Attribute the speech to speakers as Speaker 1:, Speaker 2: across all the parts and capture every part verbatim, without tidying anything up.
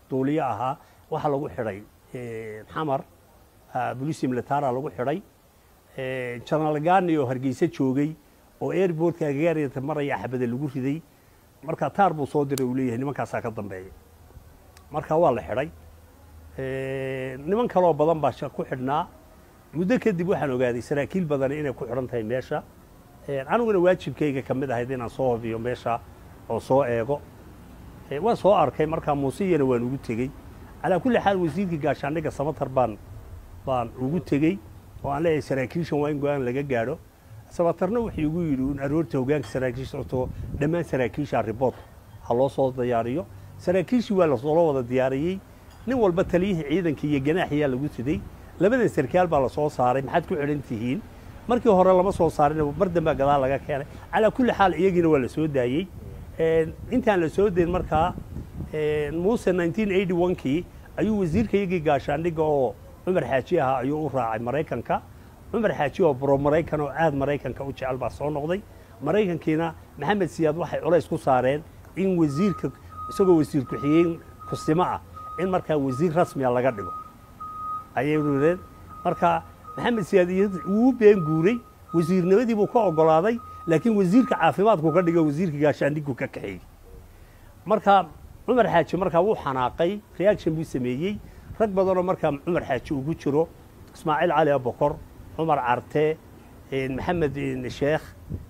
Speaker 1: duuliye ahaa waxaa lagu xidhay xamar booliisi militara lagu xidhay General Gani oo Hargeysa joogay oo airportka agagaarka maraya xabada lagu riday marka taar buu soo diray uu leeyahay nimankaas ka dambeeyay marka waa la xidhay niman kale oo badan baa ku xidhnaa muddo kadib waxaan ogaaday saraakiil badan inay ku xidhan tahay meesha aniguna waajibkayga ka mid ahayd inaan soo hubiyo meesha oo soo eego waan soo arkay marka muusiyana waan ugu tegey ala kulli xaal wasiirka gaashaandhigga Samatar baan baan ugu tegey oo aan leeyahay saraakiishan waa in go'aan laga gaadho Samatarna wuxuu igu yidhi in aroorta hoggaanka saraakiisha oo dhammaan saraakiisha report ha loo soo diyaariyo saraakiishii waa la soo wada diyaariyey nin walba taliyihii ciidanka iyo ganaaxiya lagu siday labadan sarkaal baa la soo saaray maxaad ku xidhan tihiin markii hore lama soo saarin mar dambe gadaal laga keenay ala kulli xaal iyagina waa la soo daayay intaan la soo deyn markaa Muuse nineteen eighty-one kii ayuu wasiirka iyagii gaashaandhigga oo Cumar Xaaji ahaa ayuu u raacay Mareykanka Cumar Xaaji oo bro Mareykan oo aad Mareykanka u jecel baa soo noqday Mareykankiina Maxamed Siyaad waxay culays ku saareen in wasiirka isagoo wasiir ku xigeen kusimo ah in markaa wasiir rasmi ah laga dhigo ayay urureen marka Maxamed Siyaad uu been guuray wasiirnimadii buu ka ogolaaday laakiin wasiirka caafimaadku ka dhigay wasiirka gaashaandhiggu ka kaxeeyay marka Cumar Xaaji markaa wuu xanaaqay reaction buu sameeyay rag badan oo markaa Cumar Xaaji ugu jiro Ismaaciil Cali Abubakar Cumar Carte Maxamed Sheekh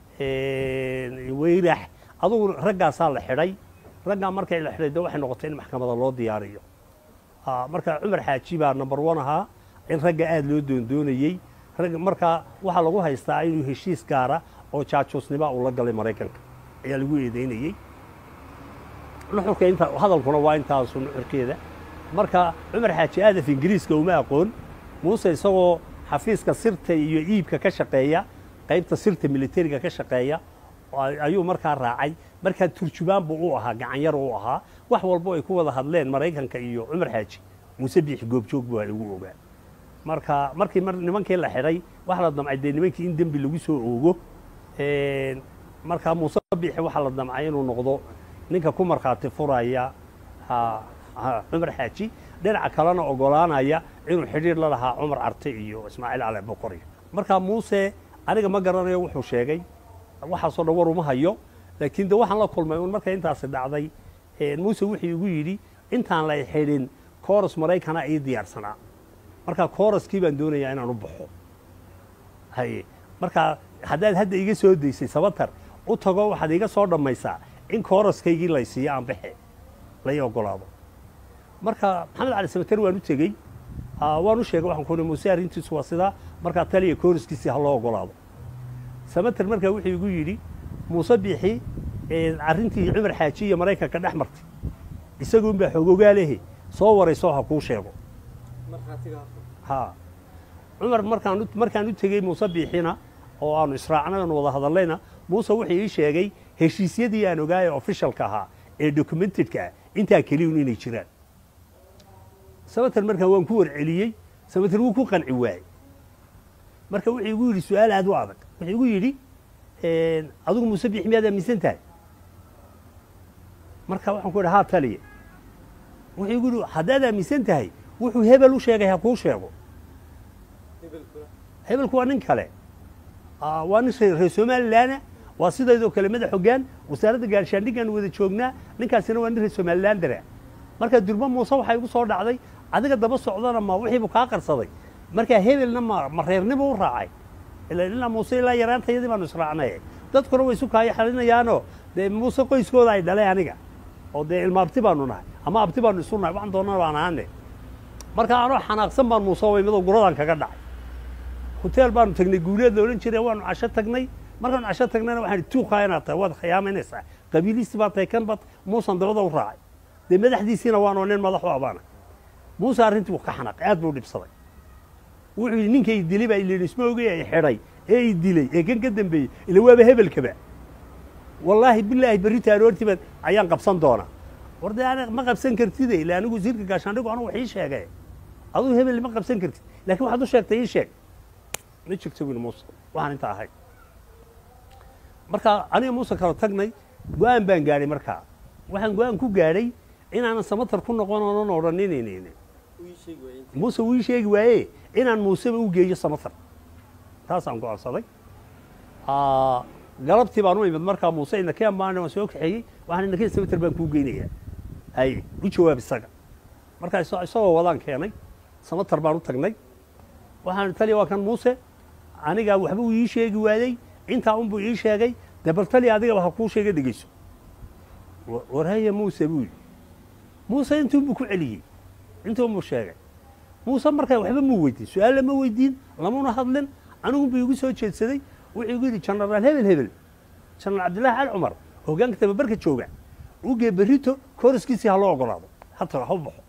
Speaker 1: Weyrax aduu raggaas la xidhay ragga markay la xidhay waxay noqotay in maxkamadda loo diyaariyo marka Cumar Xaaji baa number one ahaa in ragga aad loo doondoonayay rag marka waxa lagu haystaa inuu heshiis gaara oo jaajoosnimo uu la galay Mareykanka ayaa lagu eedeynayay nuxurka inta hadalkuna waa intaas nuxurkeeda marka Cumar Xaaji aad af Ingiriiska uma aqoon Muuse isagoo xafiiska sirta iyo iibka ka shaqeeya qaybta sirta militariga ka shaqeeya ayuu markaa raacay marka turjubaan buu u ahaa gacan yar u ahaa wax walba ay ku wada hadleen Mareykanka iyo Cumar Xaaji Muuse biix goobjoog buu ugu ogaa marka markii nimankii la xidhay wax la damcay de nimankii in dambi lagu soo oogo een marka Muuse biix waxa la damcay inuu noqdo ninka ku marxaati furaya ha Cumar Xaaji dhinaca kalena ogolaanaya inuu xiriir la lahaa Cumar Carte iyo Ismaaciil Cali Abubakar marka Muuse aniga ma garanayo wuxuu sheegay waxa soo dhawr uma hayo laakiin de waxaan la kulmay in markay intaas dhacday een Muuse wuxuu igu yiri intaan la xidhin kooras Mareykana ay diyaarsanaa marka kooraskii baan doonayaa inaan u baxo hay marka haddaad hadda iga soo deysay Samatar u tago waxaad iga soo dhamaysaa in kooraskaygii la siiyo aan baxe la ogolaado marka Maxamed Cali Samatar waan u tagay waan u sheegay waxaan ku Muuse arintiisu waa sida marka taliye kooraskiisa ha loo ogolaado Samatar marka wuxuu igu yiri Muuse biixi arintii Cumar Xaaji iyo Mareykanka dhex martay isagoo baa xogogaalehe soo warayso ha ku sheego marxaatiga ha Cumar markaan markaan u tagay Muuse biixina oo aanu israacnay oo wada hadallayna Muuse wuxuu ii sheegay heshiisyadii aan ogaay officialka ahaa ee documentedka inta kaliya inay jiraan Samatar markaa waan ku warceliyay Samatar wuu ku qanci waayay marka wuxuu igu yiri su'aal aad u adag wuxuu igu yiri een adigu Muuse biixi miyaad aaminsan tahay marka waxaan ku dhahaa taliye wuxuu igu yiri haddaad aaminsan tahay wuxuu hebel u sheegay ha ku sheego hebelku hebelku waa nin kale ah waa nin reer Soomaaliland waa sidoo kale madax hoggaan wasaaradda gaashaandhiggan wada joognaa ninkaasina waa nin reer Soomaaliland dara marka durba Muuse waxa igu soo dhacday adiga daba socdana ma wixii buu ka qarsaday marka hebelna ma mareernimo u raacay ilaa ilaa Muuse ilaa yaraantayadii baan israacnay dadkuna way isu kaaya xalinayaano de Muuse qoyskooda ay dhalay aniga oo de ilmaabti baanu nahay ama abti baanu isu nahay waxaan doonaa baan ahaanay marka aanu xanaaqsan baan Muuse way mid guradan kaga dhacay hotel baanu tagnay guuleed la oran jiray waanu casho tagnay markaan casho tagnayna waxaan tuu qaaynaatay wad khiyaaminaysa qabiilisti baa taykan bad Muuse dabada u raacay de madaxdiisina waanu nin madax u abaana Muuse arintii uu ka xanaaq aad buu dhibsaday wuxuu ninkay dilay baa ilaa isma ogay xidhay ee dilay ee kan ka dambeeyay ila waaba hebelkaba wallahi billahi barita aroortiba ayaan qabsan doona warda aan ma qabsan kartid ilaa anigu wasiirka gaashaandhiggu anu wixii sheegay aduu hebel ma qabsan kartid laakiin waxaad u sheegtay sheeg ma jirto wiil Muuse waxaan inta ahay marka aniga Muuse kala tagnay go'aan baan gaaray marka waxaan go'aan ku gaaray inaanan samatar ku noqon oonan odhanin muuse wii sheegi waaye inaan muuseba u geeyo samatar taasaan go'aansaday galabtii baan u imid markaa muuse inakeen baan waan soo kaxeeyey waxaan inakeen samatar baan kuu geynayaa hay u jawaab isaga markaa isagoo wadaan keenay samatar baan u tagnay waxaan taliya waa kan muuse anigaa waxba uu ii sheegi waayey intaa unbuu ii sheegay dee bal taliya adigaba ha kuu sheega dhegeyso warhaya muuse buu yidhi muuse intuunbuu ku celiyey intuunbuu sheegay muuse markaa waxba muu weydiin su-aal lama weydiin lamuna hadlin anigunbuu igu soo jeedsaday wuxuu igu yidhi jenaraal hebel hebel jenaraal cabdillaahi cali cumar hoggaanka tababarka jooga ugee berrito kooriskiisii ha loo ogolaado hata ha u baxo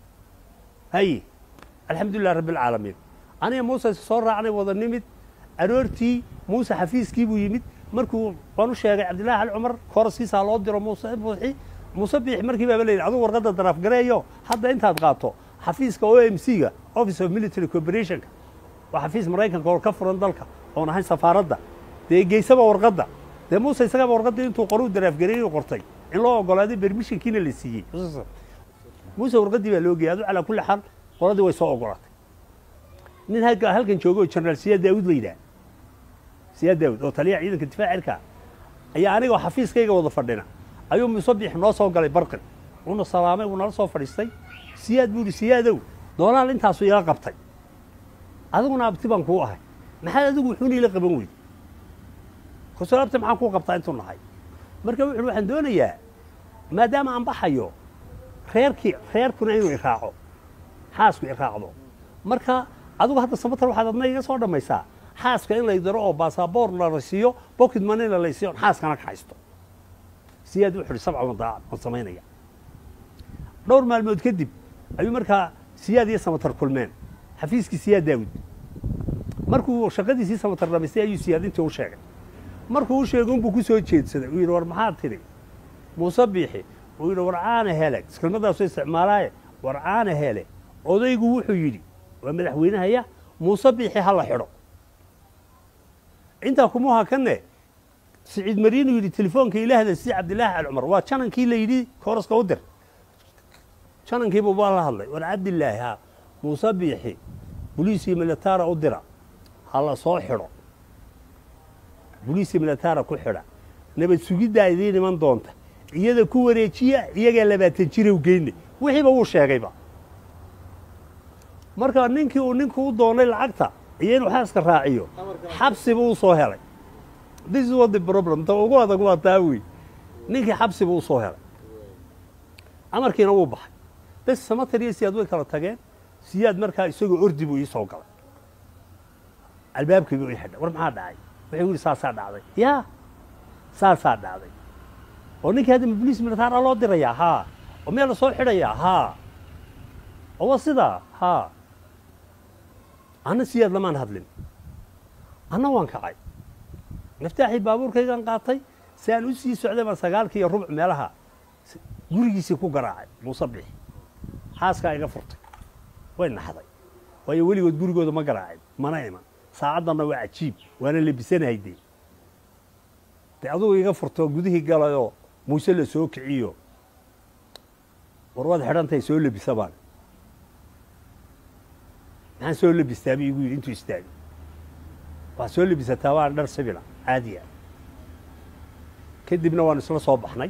Speaker 1: haye alxamdulilah rabbialcaalamiin aniga muuse soo raacnay wada nimid aroortii muuse xafiiskii buu yimid markuu waan u sheegay cabdillaahi cali cumar kooriskiisa ha loo diro muuse buuxi muuse biixi markii baaba layidhi adigu warqadda daraaf gareeyo hadda intaad qaato xafiiska o m c ga office of military corporationka waa xafiis maraykanka oo ka furan dalka oon ahayn safaaradda dee geysaba warqadda dee muuse isagaba warqaddii intuu qoruu daraaf gareeyu qortay in loo ogolaaday bermishinkiina la siiyey muuse warqaddii baa loo geeyay adu calaa kulli xaal qoladii way soo ogolaatay nin halkan jooga oo jenaraal siyaad daawud la yidhaah siyaad daawud oo taliyaha ciidanka difaac cirka ayaa anigoo xafiiskayga wada fadhina ayuu muuse biix noo soo galay barqin uuna salaamay uu nala soo fadhiistay siyaad buu yidhi siyaadow doolaal intaasu ila qabtay adiguna abti baan kuu ahay maxaad adigu wuxuuna ila qaban weyday kusoo abti maxaan kuu qabtaa intuu nahay marka wuxuuhi waxaan doonayaa maadaama aan baxayo reerkii reerkuna inuu iraaco xaasku iraacdo marka adigu hadda samatar waxaad adna iga soo dhammaysaa xaaska in lay daro oo baasaboor la rasiiyo bokid manila laysiiyo xaaskana ka haysto siyaad wuxuu yidhi sabca wadaaca waan samaynaya dhowr maalmood kadib ayuu markaa siyaad iyo samatar kulmeen xafiiskii siyaad daawud markuu shaqadiisii samatar dhamaystay ayuu siyaad intii u sheegay markuu u sheegay unbuu ku soo jeedsaday uu yidhi war maxaad tidhi muuse biixi uu yidhi war caana hele kelmadaasu isticmaalaaye war caana hele odaygu wuxuu yidhi waa madaxweynehaya muuse biixi ha la xidho intaa kumuha kanne siciid mariinuu yidhi telefoonka ilaahda si cabdillaahi cali cumar waa janankii la yidhi kooraska u dir janankiibuu baa la hadlay war cabdillaahi ha muuse biixi boliisii militaara u dira ha la soo xidho boliisii militaara ku xidha nabad sugiddaa idiin iman doonta iyada ku wareejiya iyagaa labaatan jirow geyne wixiiba wuu sheegayba marka ninkii uu ninku u doonay lacagta iyo inuu xaaska raaciyo xabsibuu u soo helay this is what the problem ta ugu adag waa taa wey ninkii xabsibuu u soo helay amarkiina wuu baxay bes samatar iyo siyaad way kala tageen siyaad markaa isagoo ordi buu ii soo galay albaabkii buu ii xidhay war maxaa dhacay wuxuu yidhi saasaa dhacday yaa saasaa dhacday oo ninkii hadda boliis militaara loo dirayaa haa oo meel la soo xidhayaa haa oo waa sidaa haa anna siyaad lamaan hadlin anna waan kacay miftaaxii baabuurkaygaan qaatay si aan u sii socday baan sagaalkii iyo rubuc meelaha gurigiisii ku garaacay muuse biixi xaaskaa iga furtay way naxday waayo weligood gurigooda ma garaacin mana iman saacaddanna waa cajiib waana labisanahay dee dee adugu iga furtoo gudihii galayoo muuse la soo kiciyo war waad xidhantahay soo labisa baan maxaan soo labistaa bu igu yidhi intuu istaagay waxaad soo labisataa waan dhar sibila caadiya kadibna waan isla soo baxnay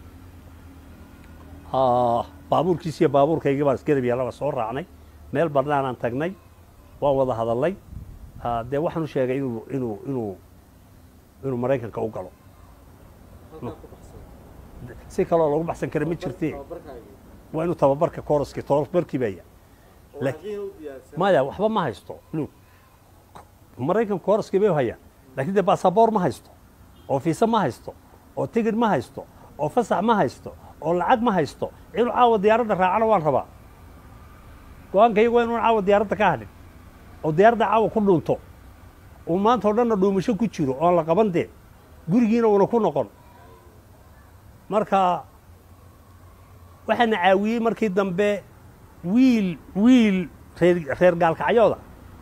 Speaker 1: baabuurkiisiiyo baabuurkaygii baan isgarab yaallaba soo raacnay meel barnaanaan tagnay waan wada hadallay dee waxaan u sheegay inuu inuu inuu inuu maraykanka u galo si kaloo lagu baxsan kara ma jirtee waa inuu tababarka koraskii tababarkii baya maya waxba ma haysto lug maraykanka koraskii bay hayaan laakiin dee baasaboor ma haysto oo fiisa ma haysto oo tigidh ma haysto oo fasax ma haysto oo lacag ma haysto inuu caawa diyaaradda raacana waan rabaa go-aankaygu waa inuun caawa diyaaradda ka hadhin oo diyaaradda caawa ku dhunto uu maanta o dhanna dhuumasho ku jiro oon la qaban dee gurigiina uuna ku noqon marka waxaana caawiyey markii dambe wiil wiil reer gaalkacyooda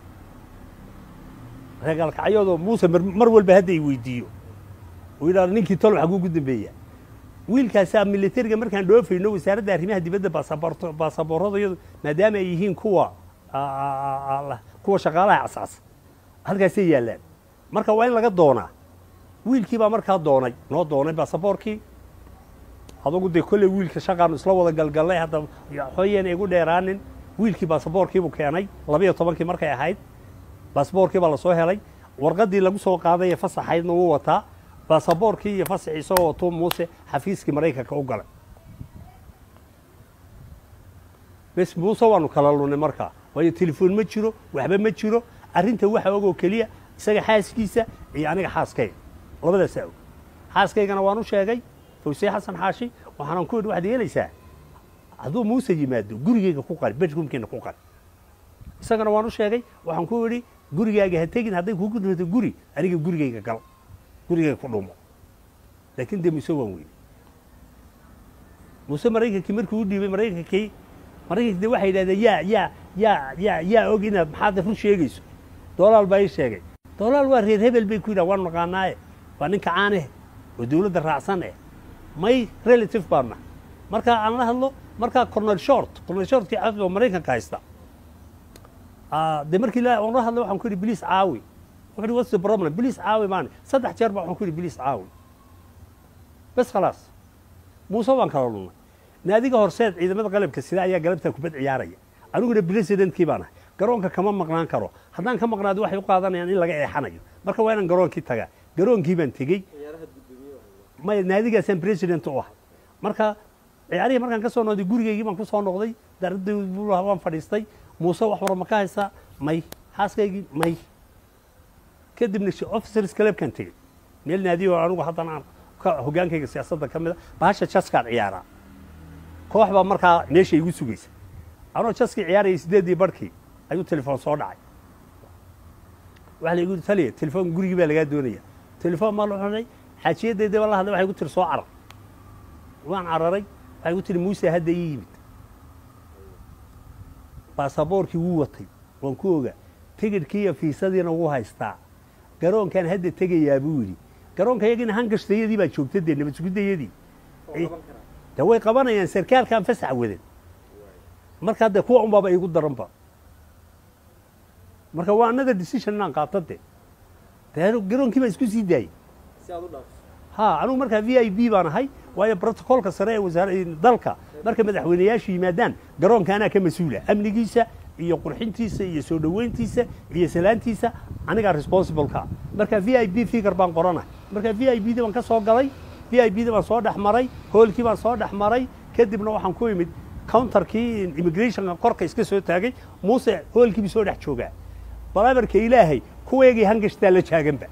Speaker 1: reer gaalkacyooda muuse mar walba hadda i weydiiyo uu yidhahdo ninkii tolo xaguu ugu dambeeya wiilkaasaa militariga markaan dhoofayno wasaaradda arrimaha dibadda baasaboorradayadu maadaama ay yihiin kuwa kuwa shaqaalaha casaas halkaasay yaallaan marka waa in laga doonaa wiilkii baa markaa doonay noo doonay baasaboorkii adugu dee kolley wiilka shaqaanu isla wada galgallay hadda xooyeen igu dheeraanin wiilkii baasaboorkiibuu keenay labiyo tobankii markay ahayd baasaboorkii baa lasoo helay warqaddii lagu soo qaaday ee fasaxaydna wuu wataa baasaboorkii iyo fasaxii isagoo watuu muuse xafiiskii maraykanka u galay bes muuse waanu kala lunay markaa waayo telefoon ma jiro waxba ma jiro arrinta waxa ogoo keliya isaga xaaskiisa iyo aniga xaaskayga labadaasaa og xaaskaygana waan u sheegay fawsiye xasan xaashi waxaanan ku idhi waxaad yeelaysaa hadduu muuse yimaado gurigeyga ku qali bedroomkeena ku qali isagana waan u sheegay waxaan ku idhi gurigaaga ha tegin hadday kugu dhimato guri aniga gurigeyga gal gurigeyga ku dhumo laakiin dee muuse waan weyne muuse maraykankii markii u dhiibay maraykankii maraykankii de waxay yidhahdeen yaa yaa yaa yaa yaa og inaad maxaad run sheegayso doolaal baa ii sheegay doolaal waa reer hebel bay ku yidhaha waan naqaanaaye waa ninka caaneh oo dawladda raacsan eh may relative baana markaa aan la hadlo markaa cornel short cornel shortkii oo maraykanka haysta de markii aan la hadlo waxaan ku yidhi biliis caawi wuxuu yidhi what's the problem biliis caawi maani saddex jeer baa waxaan ku yidhi biliis caawi bes khalaas muuse waan kala lunay naadiga horseed ciidamada qalabka sida ayaa galabtaa kubad ciyaaraya aniguna presidentkii baan ahay garoonka kama maqnaan karo haddaan ka maqnaado waxay u qaadanayaan in laga eexanayo marka waa inaan garoonkii tagaa garoonkii baan tegey may naadigaasaan president u ahay marka ciyaarihii markaan ka soo noqday gurigeygii baan ku soo noqday daaradii waan fadhiistay muuse wax warama ka haysaa may xaaskaygii may kadibna officers clubkaan tegey meel naadiyo anigu haddana hogaankayga siyaasadda ka mid a bahasha jaskaan ciyaaraa koox baa markaa meesha igu sugaysa anoo jaskii ciyaarayay sideedii barhkii ayuu telefoon soo dhacay waxa la igu yidhi taliya telefoon gurigii baa lagaa doonaya telefoon maa la xunay xaajiyaddeeda baa la hadlay waxay igu tiri soo carar waan cararay waxay igu tiri muuse hadda ii yimid baasaboorkii wuu watay waan ku ogaa tigidhkii iyo fiisadiina wuu haystaa garoonkaan hadda tegayaa buu yidhi garoonka iyagina hangashayadii baa joogta dee nabad sugidayadii de way qabanayaan sarkaalkaan fasax wadan markaa dee kuwa unbaaba iigu daranba marka waa another decision inaan qaato de dee garoonkii baa isku sii daayey ha anugu markaa v i b baan ahay waayo brotocolka sare ee wasaar dalka marka madaxweyneyaashu yimaadaan garoonka anaa ka mas-uula amnigiisa iyo qurxintiisa iyo soo dhoweyntiisa iyo salaantiisa anigaa responsibleka marka v i b figure baan qoranahay marka v i b da baan ka soo galay v i b da baan soo dhex maray hoolkii baan soo dhex maray kadibna waxaan ku imid counterkii immigrationka korka iska soo taagay muuse hoolkiibu soo dhex joogaa balabarka ilaahay kuweegii hangashtaa la taaganba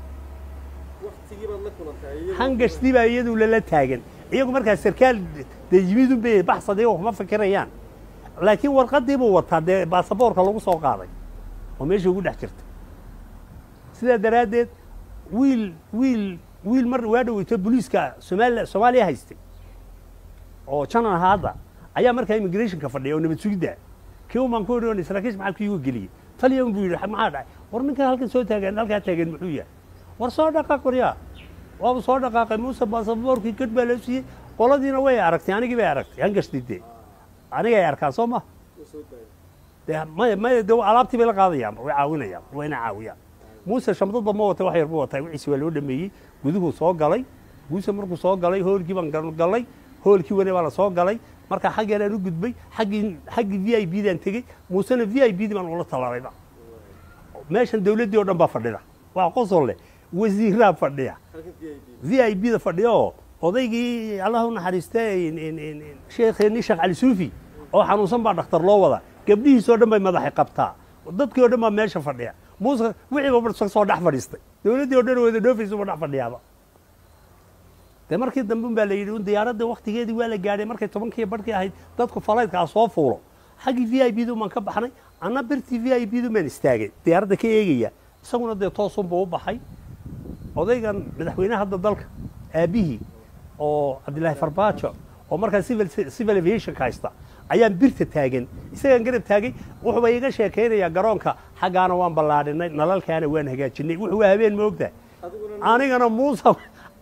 Speaker 1: hangashtii baa iyadu lala taagan iyagu markaa sarkaal dee yimidun bay baxsad iyagoo kuma fikirayaan laakiin warqaddii buu wataa dee baasaboorka lagu soo qaaday oo meesha ugu dhex jirta sidaa daraaddeed wiil wiil wiil mar waa dhaweyto booliiska somaaliya soomaaliya haystay oo janan ahaa hadda ayaa markaa immigrationka fadhiya oo nabad sugidda kii umaan ku idhi saraakiish maxaa ku igu geliyey taliya un buu yidhi maxaa dhacay war ninkan halkan soo taagan halkaa taagan muxuu yahay war soo dhaqaaq waryaa waaba soo dhaqaaqay muuse baasaboorkii gadh baa loo siiyey qoladiina way aragtay anigii bay aragtay hangashtii dee aniga ay arkaan soo ma de may may de alaabtii bay la qaadayaan way caawinayaan wayna caawiyaan muuse shamdadba ma watay wax yar buu watay wixiisi waa loo dhameeyey guduhu soo galay muuse markuu soo galay hoolkii baan galay hoolkii wane baa la soo galay markaa xaggeedaan u gudbay xaggii xaggii v i b daan tegey muusena v i b dii baan ula tallaabayba meeshan dawladdii oo dhan baa fadhida waa qosol leh wasiiraa fadhiya v i b da fadhiya oo odaygii allah u naxariistay sheekheenii sheekh cali suufi oo xanuunsan baa dhakhtar loo wadaa gabdhihiisoo dhan bay madaxay qabtaa dadkii oo dhan baa meesha fadhiya muuse wixiiba soo dhex fadhiistay dawladdii oo dhan wada dhoofaysuba dhex fadhiyaaba dee markii dambe un baa la yidhi un diyaaradda waktigeedii waa la gaadhay markay tobankii barhkii ahayd dadku falaydkaa soo fuulo xaggii v i b du maan ka baxnay anna birtii v i b du maan istaagay diyaaradda ka eegaya isaguna dee toosunbuu u baxay odaygan madaxweynaha hadda dalka aabihii oo cabdillaahi farbaajo oo markaa civil civil aviationka haysta ayaan birta taagan isagaan garab taagay wuxuuba iga sheekaynayaa garoonka xaggaana waan ballaadhinay nalalkaana waan hagaajinay wuxuu waa habeen ma ogtahay anigana muuse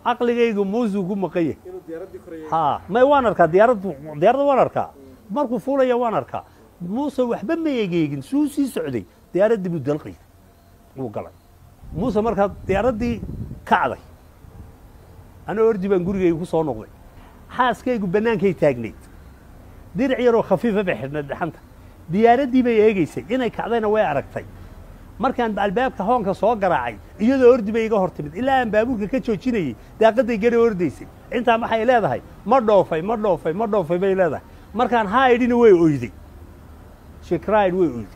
Speaker 1: caqligaygu muusuu ku maqaye ha may waan arkaa diyaaraddu diyaaradda waan arkaa markuu fuulaya waan arkaa muuse waxba ma egeegin suu sii socday diyaaraddii buu dalqay wuu galay muuse markaa diyaaraddii kacday anoo ordi baan gurigayga ku soo noqday xaaskaygu bannaankay taagnayd dirac yaroo khafiifa bay xidhnayd dhaxanta diyaaraddii bay eegaysay inay kacdayna way aragtay markaan albaabka hoonka soo garaacay iyadoo ordi bay iga hor timid ilaa aan baabuurka ka joojinayay daaqadday gari ordaysay intaa maxay leedahay ma dhoofay ma dhoofay ma dhoofay bay leedahay markaan haa idhina way oyday she cried way oyday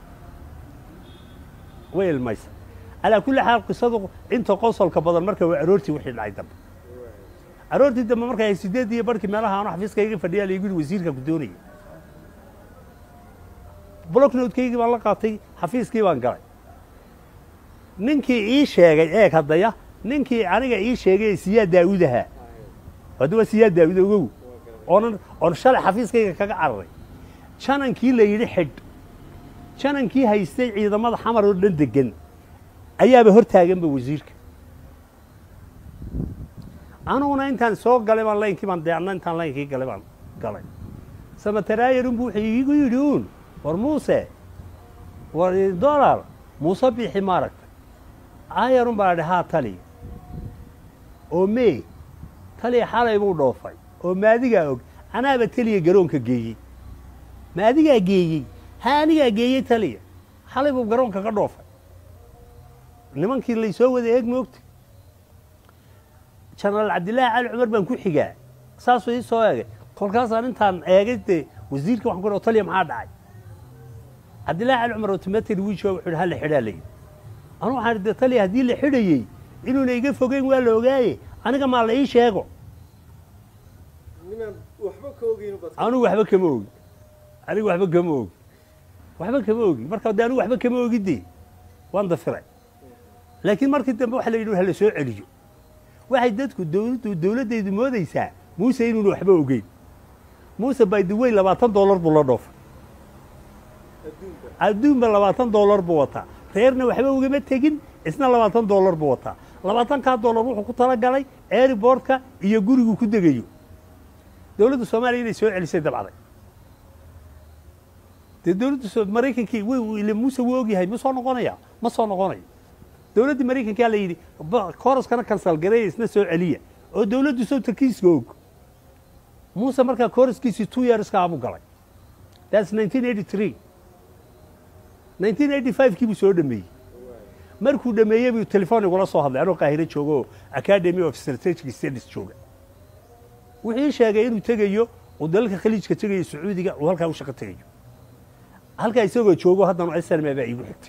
Speaker 1: way ilmaysa calaa kulli xaal qisadu inta qosolka badan marka waa aroortii wixii dhacay dambe aroortii dambe markay ay sideed iyo barhkii meelaha aanu xafiiskayga fadhiyaa laygu yidhi wasiirka ku doonaya blocknote-kaygii baan la qaatay xafiiskii baan galay ninkii ii sheegay eeg haddaya ninkii aniga ii sheegay siyaa daawud ahaa hadda waa siyaa daawud ogow oonan oon shalay xafiiskayga kaga cararay janankii la yidhi xidh janankii haystay ciidamada xamar oo dhan degan ayaaba hor taaganba wasiirka anuguna intaan soo galay baan laynkii baan deecna intaan laynkii galay baan galay samataraayarin buu wuxuu iigu yidhi uun war muuse war dolar muuse biixi maaragta aayarun baa dhahaa taliya oo mee taliya xalay buu dhoofay oo maadigaa og anaaba taliya garoonka geeyey maadigaa geeyey ha anigaa geeyey taliya xalay buu garoonka ka dhoofay nimankii laysoo wada eeg moogta jenaraal cabdillaahi cali cumar baan ku xigaa saasuu ii soo eegay kolkaasaan intaan eegay dee wasiirka waxaan ku yidhi oo taliya maxaa dhacay cabdillaahi cali cumar automatic wiijoo wuxuu yidhi ha la xidhaa layidhi anu waxaan idhi taliya haddii la xidhayey inuuna iga fogeyn waa la ogaaye aniga maa la ii sheego anigu waxba kama ogin anigu waxba kama ogin waxba kama ogin marka de anigu waxba kama ogidee waan dafiray laakiin markii dambe waxa la yidhi ha la soo celiyo waxay dadku dowladdu dowladdaydu moodaysaa muuse inuuna waxba ogeyn muuse by the way labaatan dollar buu la dhoofay adduunba labaatan dollar buu wataa reerna waxba ugama tegin isna labaatan dollar buu wataa labaatankaa dollar wuxuu ku tala galay airbortka iyo gurigu ku degayo dowladda soomaaliya inay soo celisay dabcaday dee dowladda maraykankii w muuse wuu ogyahay ma soo noqonaya ma soo noqonayo dowladdii maraykankaa la yidhi koroskana kansal gareeya isna soo celiya oo dowladdu sowtarkiiska og muuse markaa koroskiisii two yearska abuu galay that's nineteen eighty three nineteen eighty five kii buu soo dhameeyey markuu dhameeyey buu telefoon igula soo hadlay anoo qaahiro jooga oo academy of strategic studies jooga wuxuu sheegay inuu tegayo oo dalalka khaliijka tegayo sacuudiga oo halkaa u shaqo tegayo halkaa isagoo joogo haddana S N M baa iigu xigtay